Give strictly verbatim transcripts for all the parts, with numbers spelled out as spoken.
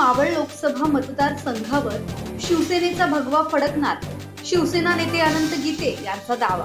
मावळ लोकसभा मतदारसंघावर शिवसेनेचा भगवा फडकणार, शिवसेना नेते अनंत गीते यांचा दावा।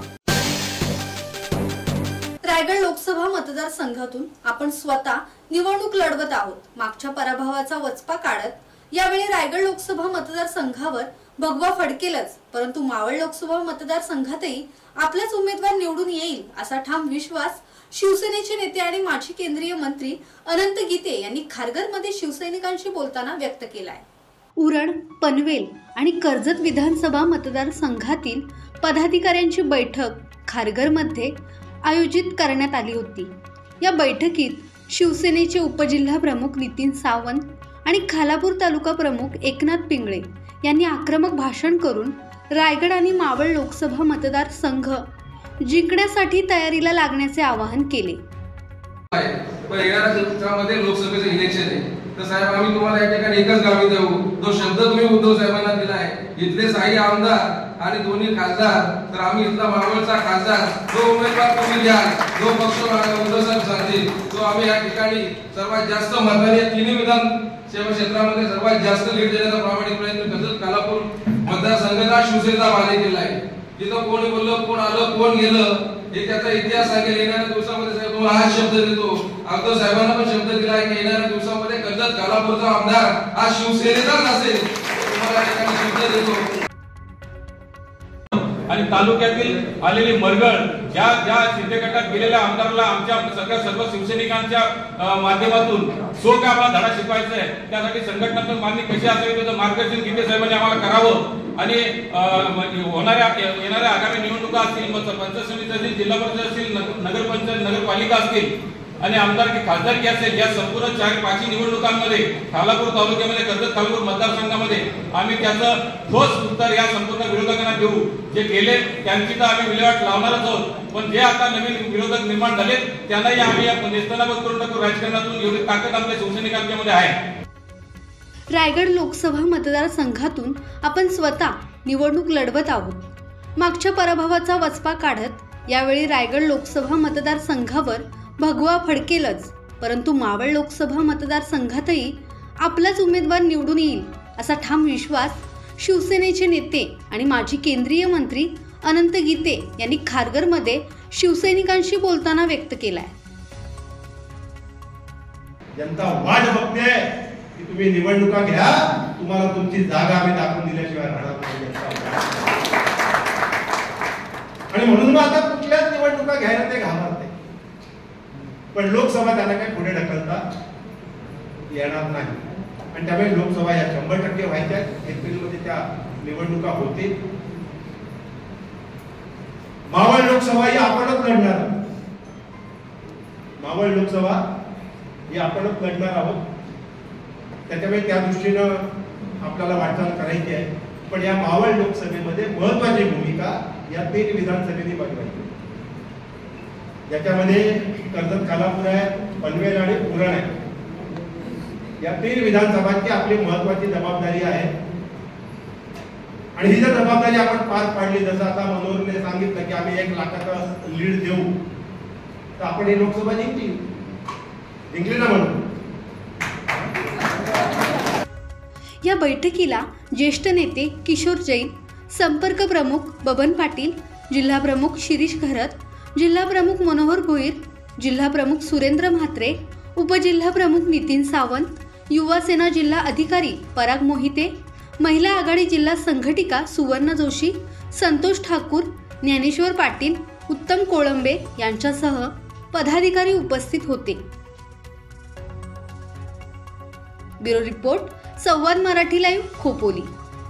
रायगड लोकसभा मतदारसंघातून आपण स्वतः निवडणूक लढवत आहोत। मागच्या पराभवाचा वचपा काढत यावेळी रायगड लोकसभा मतदारसंघावर भगवा फडकेलच, परंतु मावळ लोकसभा मतदारसंघातही आपलाच उमेदवार निवडून येईल असा ठाम विश्वास शिवसेनेचे नेते आणि माजी केंद्रीय मंत्री अनंत गीते यांनी खारघरमध्ये शिवसैनिकांशी बोलताना व्यक्त केलाय। उरण, पनवेल आणि कर्जत विधानसभा मतदारसंघातील पदाधिकाऱ्यांची बैठक खारघरमध्ये आयोजित करण्यात आली होती। या बैठकीत शिवसेनेचे उपजिल्हा प्रमुख नितीन सावंत आणि खालापूर तालुका प्रमुख एकनाथ पिंगळे यांनी आक्रमक भाषण करून रायगड आणि मावळ लोकसभा मतदारसंघ जिंकण्यासाठी तयारीला लागण्याचे आवाहन केले। पण येणाऱ्या दिवसामध्ये लोकसभेचे इलेक्शन आहे, तर साहेब आम्ही तुम्हाला या ठिकाणी एकच गावी देऊ। तो शब्द तुम्ही उद्धव साहेबांना दिला आहे, इथले साई आमदार आणि दोन्ही खासदार, तर आम्ही इथला मावळचा खासदार जो उमेदवार तुम्ही द्याल, जो पक्ष उद्धव साहेब सांगतील, तो आम्ही या ठिकाणी सर्वात जास्त मताने तिन्ही विधान सेवा क्षेत्रामध्ये सर्वात जास्त लीड देण्याचा प्रामाणिक प्रयत्न करतो। कालापूर मतदारसंघाचा शिवसेनेचा बालेकिल्ला आहे, तिथं कोणी बोललं, कोण आलं, कोण गेलं हे त्याचा इतिहास सांगेल। येणाऱ्या दिवसामध्ये साहेब तुम्हाला हा शब्द देतो, अगदी साहेबांना पण शब्द दिला आहे की येणाऱ्या दिवसामध्ये कर्जत कालापूरचा आमदार हा शिवसेनेचाच असेल, तुम्हाला ठिकाणी शब्द देतो। आणि तालुक्यातील आलेली मरगळ ज्या ज्या शिंदे गटात गेलेल्या आमदाराला आमच्या सगळ्या सर्व शिवसैनिकांच्या माध्यमातून सो काय आपला धडा शिकवायचा आहे, त्यासाठी संघटनात्मक मागणी कशी असावी त्याचं मार्गदर्शन गीते साहेबांनी आम्हाला करावं। आणि होणाऱ्या येणाऱ्या आगामी निवडणुका असतील, पंचायत समिती असतील, जिल्हा परिषद असतील, नगरपंचायत नगरपालिका असतील आणि आमदारकी खासदारकी असेल, या संपूर्ण चार पाचही निवडणुकांमध्ये खालापूर तालुक्यामध्ये कर्जत खालापूर मतदारसंघामध्ये आम्ही त्याचं ठोस उत्तर या संपूर्ण विरोधकांना देऊ। जे गेले त्यांची तर आम्ही विल्हेवाट लावणारच आहोत, पण जे आता नवीन विरोधक निर्माण झाले त्यांनाही आम्ही नेस्तनाबूत करून टाकू। राजकारणातून एवढी ताकद आपल्या शिवसैनिकांमध्ये आहे। रायगड लोकसभा मतदारसंघातून आपण स्वतः निवडणूक लढवत आहोत। मागच्या पराभवाचा वचपा काढत यावेळी रायगड लोकसभा मतदारसंघावर भगवा फडकेलच, परंतु मावळ लोकसभा मतदारसंघातही आपलाच उमेदवार निवडून येईल असा ठाम विश्वास शिवसेनेचे नेते आणि माजी केंद्रीय मंत्री अनंत गीते यांनी खारघरमध्ये शिवसैनिकांशी बोलताना व्यक्त केलाय। जनता वाट बघते की तुम्ही निवडणुका घ्या, तुम्हाला तुमची जागा आम्ही दाखवून दिल्याशिवाय राहणार नाही। आणि म्हणून आता कुठल्याच निवडणुका घ्यायला ते घाबरते, पण लोकसभा त्यांना काही पुढे ढकलता येणार नाही। आणि त्यामुळे लोकसभा या शंभर टक्के व्हायच्या, एप्रिलमध्ये त्या निवडणुका होतील। मावळ लोकसभा ही आपणच लढणार, मावळ लोकसभा ही आपणच लढणार आहोत। त्याच्यामुळे त्या दृष्टीनं आपल्याला वाटचाल करायची आहे, पण या मावळ लोकसभेमध्ये महत्वाची भूमिका या तीन विधानसभेने बजावायची। याच्यामध्ये कर्जत खालापूर आहे, पनवेल आणि उरण आहे, या तीन विधानसभांची आपली महत्वाची जबाबदारी आहे। आणि ही जर जबाबदारी आपण पार पाडली, जसं आता मनोहरने सांगितलं की आम्ही एक लाखाचा लीड देऊ, तर आपण ही लोकसभा जिंकली जिंकली ना म्हणून। या बैठकीला ज्येष्ठ नेते किशोर जैन, संपर्क प्रमुख बबन पाटील, जिल्हा प्रमुख शिरीष घरत, जिल्हा प्रमुख मनोहर भोईर, जिल्हा प्रमुख सुरेंद्र म्हात्रे, उपजिल्हा प्रमुख नितीन सावंत, युवा सेना जिल्हा अधिकारी पराग मोहिते, महिला आघाडी जिल्हा संघटिका सुवर्ण जोशी, संतोष ठाकूर, ज्ञानेश्वर पाटील, उत्तम कोळंबे यांच्यासह पदाधिकारी उपस्थित होते। Bureau report, Samvad Marathi live, Khopoli.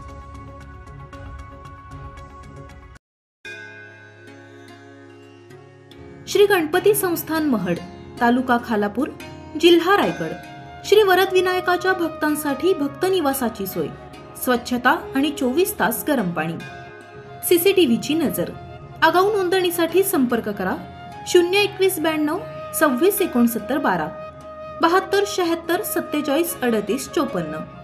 Shri Ganpati संस्थान महड, तालुका खालापूर, जिल्हा रायगड। श्री वरद विनायकाच्या भक्तांसाठी भक्त निवासाची सोय, स्वच्छता आणि चोवीस तास गरम पाणी, सीसीटीव्हीची नजर। आगाऊ नोंदणीसाठी संपर्क करा शून्य एकवीस ब्याण्णव सव्वीस एकोणसत्तर बारा बहात्तर शहात्तर सत्तेचाळीस अडतीस चोपन्न।